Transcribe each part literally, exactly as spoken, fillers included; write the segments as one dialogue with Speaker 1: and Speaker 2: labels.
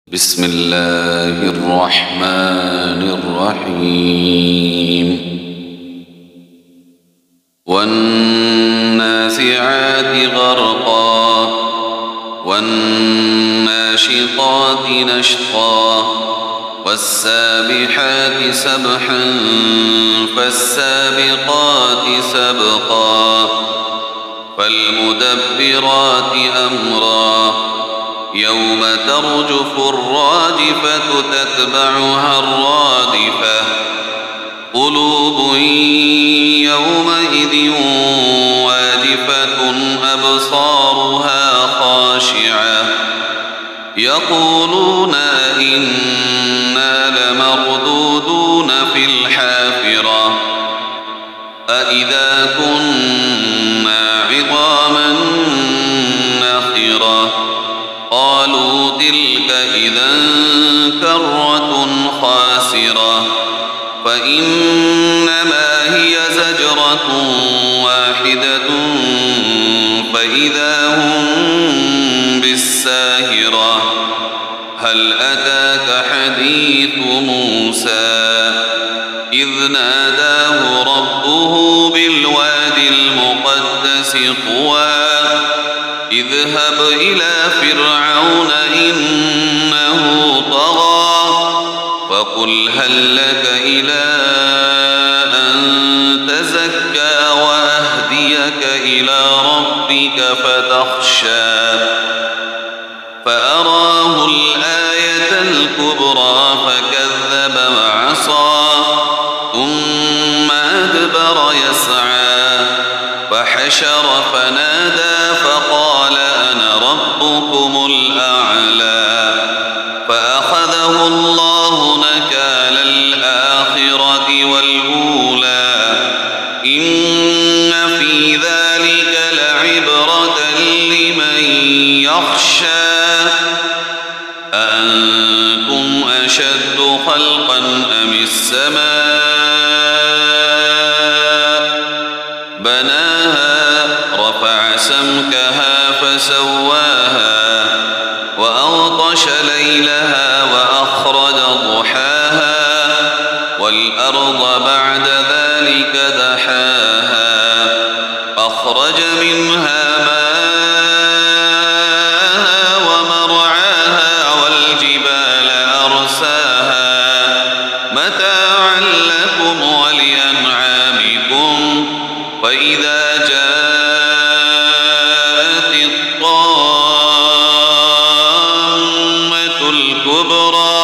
Speaker 1: بسم الله الرحمن الرحيم والنازعات غرقا والناشطات نشطا والسابحات سبحا فالسابقات سبقا فالمدبرات أمرا يوم ترجف الراجفة تتبعها الرادفة قلوب يومئذ واجفة أبصارها خاشعة يقولون أئنا لمردودون في الحافرة أئذا كنا عظاما نخرة قالوا تلك إذا كرة خاسرة فإنما هي زجرة واحدة فإذا هم بالساهرة هل أتاك حديث موسى إذ ناداه ربه بالوادي المقدس طوى اذهب إلى فرعون إنه طغى فقل هل لك إلى أن تزكى وأهديك إلى ربك فتخشى فأراه الآية الكبرى فكذب وعصى ثم أدبر يسعى فحشر فنادى فقال أنا ربكم الأعلى فأخذه الله نكال الآخرة والأولى إن في ذلك لعبرة لمن يخشى أأنتم أشد خلقا أم السماء بناها رفع سمكها فسواها وأغطش ليلها وأخرج ضحاها والأرض بعد ذلك دحاها أخرج منها ماءها ومرعاها والجبال أرساها متاعا لكم ولأنعامكم فإذا جاءت الطامة الكبرى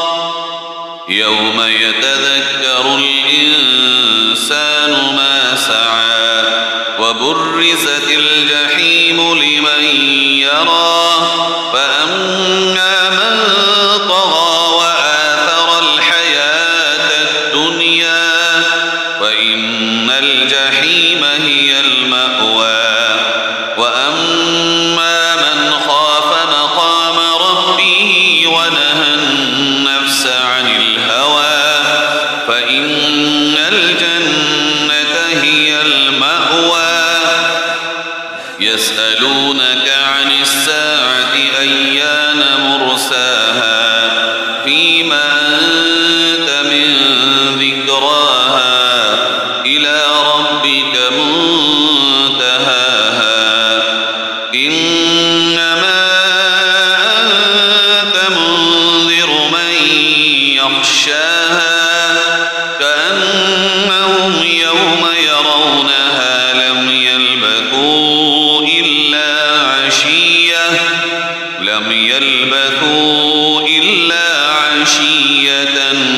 Speaker 1: يوم يتذكر الإنسان ما سعى وبرزت الجحيم لمن يرى فأما من طغى وآثر الحياة الدنيا فإن الجحيم هي المأوى وأما من خاف مقام ربه ونهى النفس عن الهوى فإن الجنة هي المأوى يسألونك عن الساعة أيان مرساها فيما أنت من ذكراها إلى ربك منتهاها إنما أنت منذر من يخشاها كأنهم يوم يرونها لم يلبثوا إلا عشية لم يلبثوا إلا عشية